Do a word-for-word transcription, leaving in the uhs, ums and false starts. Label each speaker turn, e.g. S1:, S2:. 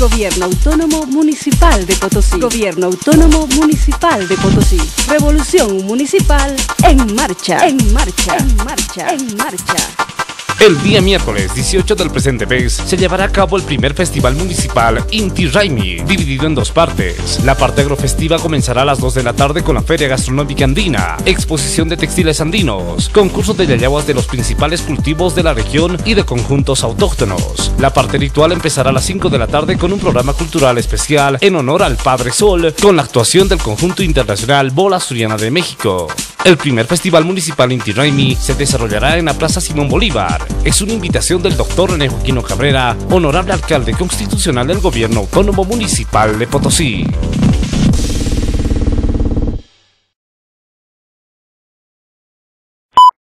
S1: Gobierno Autónomo Municipal de Potosí. Gobierno Autónomo Municipal de Potosí. Revolución municipal en marcha, en marcha, en marcha, en marcha.
S2: El día miércoles dieciocho del presente mes se llevará a cabo el primer festival municipal Inti Raymi, dividido en dos partes. La parte agrofestiva comenzará a las dos de la tarde con la Feria Gastronómica Andina, exposición de textiles andinos, concurso de yayaguas de los principales cultivos de la región y de conjuntos autóctonos. La parte ritual empezará a las cinco de la tarde con un programa cultural especial en honor al Padre Sol, con la actuación del conjunto internacional Bola Asturiana de México. El primer festival municipal Inti Raymi se desarrollará en la Plaza Simón Bolívar. Es una invitación del doctor René Joaquino Cabrera, honorable alcalde constitucional del Gobierno Autónomo Municipal de Potosí.